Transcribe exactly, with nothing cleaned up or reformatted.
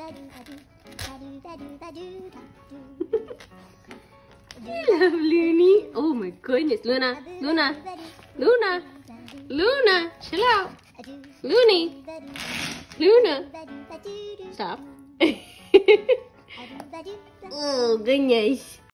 You love Looney. Oh my goodness. Luna, Luna, Luna, Luna, chill out. Looney, Luna, stop. Oh goodness.